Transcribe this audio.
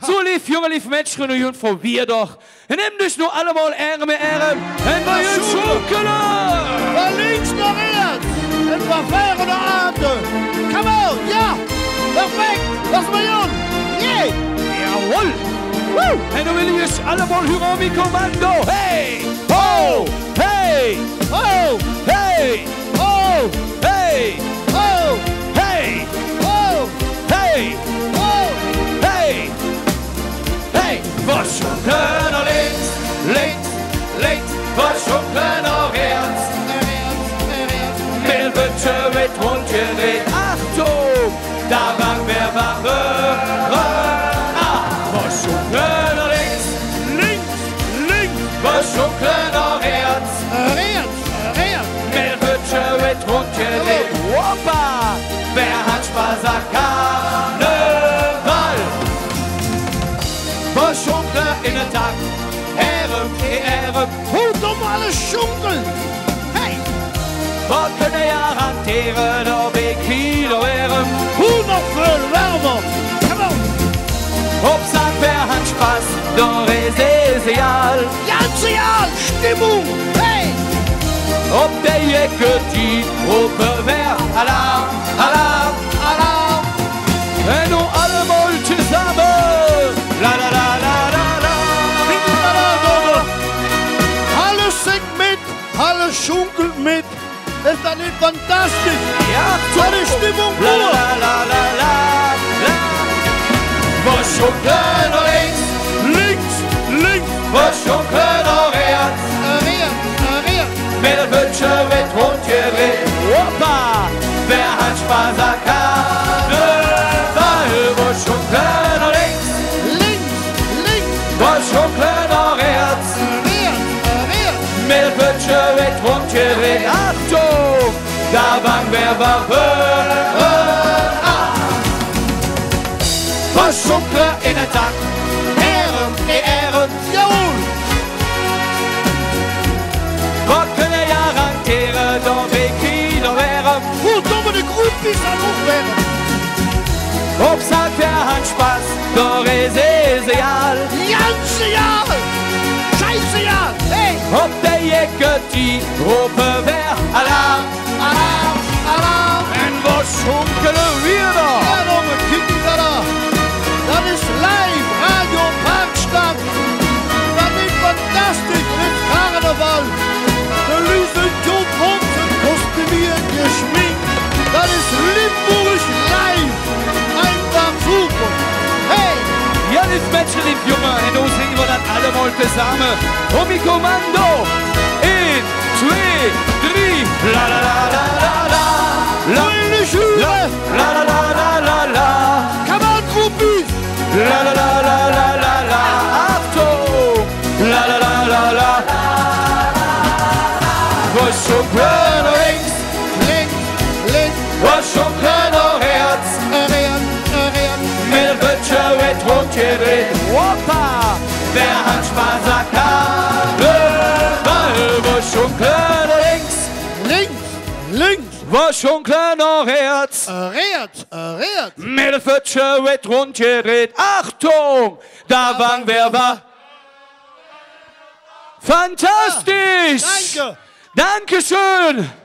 So lief, junge, lief Menschen und Jungfrau, wir doch. Nehmt euch nur allemal Ehre mit Ehre. Und bei uns Schunkele. Von links nach rechts. Und von vorne nach hinten. Come on, ja. Noch weg. Lass mal jung. Yeah. Jawohl. Und du will ich allemal hören wie Kommando. Hey, ho, hey, Oh, hey, oh, hey, oh, hey, oh, hey, oh. hey, hey. Was Schunkeln nach links, links, links. Was Schunkeln nach rechts. Mir wird schon mit Hund gedreht. Achtung, da waren wir wache. Was Schunkeln nach links, links, links. Was Schunkeln nach rechts. Mir wird schon mit Hund gedreht. Woppa, wer hat Spaß an Karneval? Was Schunkler in den Tag. Ehre, Hut um alle Schunkeln. Hey, was können ja hantieren, ob ich Kilo wäre. Hut noch für Wärmer. Come on. Ob sagt, wer hat Spaß, doch ist es egal. Ganz real. Stimmung. Hey. Ob der Jecke die Gruppe wär, Alarm, Alarm, Alarm. Wenn du alle mal zusammen, la la la la la la. Alles singt mit, alles schunkelt mit. Ist das nicht fantastisch? Ja, So die Stimmung la la pur. la la la la la. Was schunkeln nach links, links, links. Was schunkeln nach rechts. Mir Wünsche mit Hund gedreht. Opa, wer hat Spaß an Karneval? Was schunkeln nach links, Links, was schunkeln nach rechts. Mir Wünsche mit Hund gedreht. Achtung, da waren wir wache. Was schunkler in den Tag. Ehren, jawohl. was können ja rangieren, doch wie Kilo wäre. Gut, dumme die Groupies an hochwerden. Ob sagt, wer hat Spaß, doch ist es egal. Ganze Jahre. Scheiße Jahr. Hey, Ob der Jäger die Gruppe wär, Alarm, Alarm, Alarm. wenn was schunkele wir da. Ja, Junge, kicken da da. Das ist live, Radio Parkstadt. Das ist fantastisch mit Karneval. Der Lüse Job Honsen kostümiert, geschminkt. Das ist Limburg live. Einfach super. Hey, Ja, lieb Menschen, lieb Junge, und nun singen wir das alle mal zusammen. Und wie Kommando, in, 2, 3, la la la la la la. meine Schüler. La la la la la la. Come on, Groupies. La la la la la la la. Achtung! La la la la la. Was schunkler nach links, Links, was schunkler nach rechts. Mir wird schon mit Hund gedreht. Woppa! Wer hat Spaß an Karneval? Was schunkler nach links, links. was schunkler nach rechts. Rechts. Mir wird schon mit Hund gedreht. Achtung! Da waren wir. Fantastisch! Danke. Dankeschön!